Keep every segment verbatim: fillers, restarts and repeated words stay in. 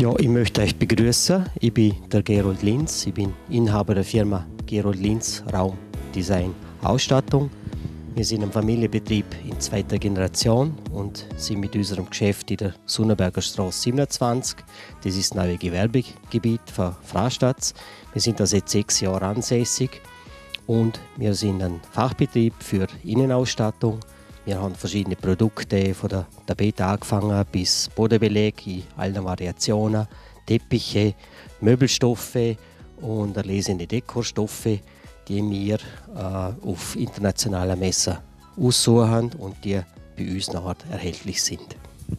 Ja, ich möchte euch begrüßen. Ich bin der Gerold Linz. Ich bin Inhaber der Firma Gerold Linz Raumdesign Ausstattung. Wir sind ein Familienbetrieb in zweiter Generation und sind mit unserem Geschäft in der Sonnenberger Straße siebenundzwanzig. Das ist das neue Gewerbegebiet von Freistadt. Wir sind da seit sechs Jahren ansässig und wir sind ein Fachbetrieb für Innenausstattung. Wir haben verschiedene Produkte, von der Tapete angefangen bis Bodenbeleg in allen Variationen, Teppiche, Möbelstoffe und erlesene Dekorstoffe, die wir äh, auf internationalen Messen aussuchen und die bei uns nachher erhältlich sind.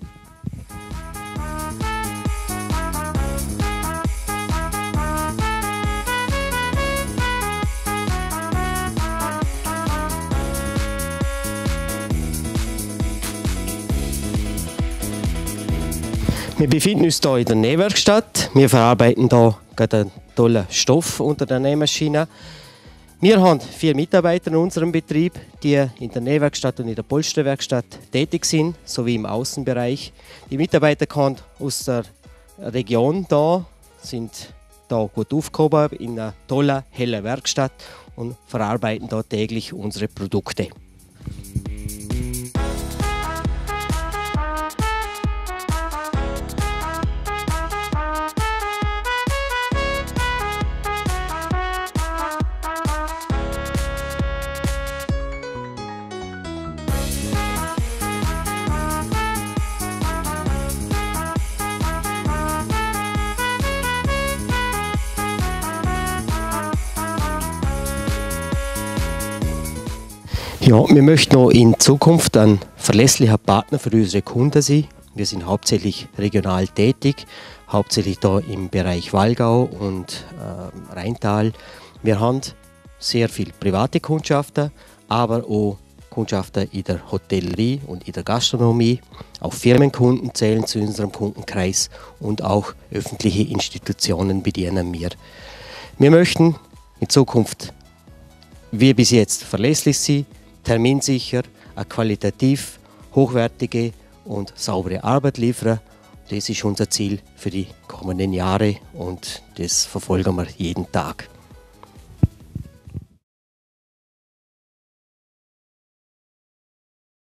Wir befinden uns hier in der Nähwerkstatt. Wir verarbeiten hier gerade einen tollen Stoff unter der Nähmaschine. Wir haben vier Mitarbeiter in unserem Betrieb, die in der Nähwerkstatt und in der Polsterwerkstatt tätig sind, sowie im Außenbereich. Die Mitarbeiter kommen aus der Region da, sind da gut aufgehoben in einer tollen, hellen Werkstatt und verarbeiten da täglich unsere Produkte. Ja, wir möchten auch in Zukunft ein verlässlicher Partner für unsere Kunden sein. Wir sind hauptsächlich regional tätig, hauptsächlich da im Bereich Wallgau und äh, Rheintal. Wir haben sehr viele private Kundschaften, aber auch Kundschaften in der Hotellerie und in der Gastronomie. Auch Firmenkunden zählen zu unserem Kundenkreis und auch öffentliche Institutionen bedienen wir. Wir möchten in Zukunft, wie bis jetzt, verlässlich sein, terminsicher, eine qualitativ hochwertige und saubere Arbeit liefern. Das ist unser Ziel für die kommenden Jahre und das verfolgen wir jeden Tag.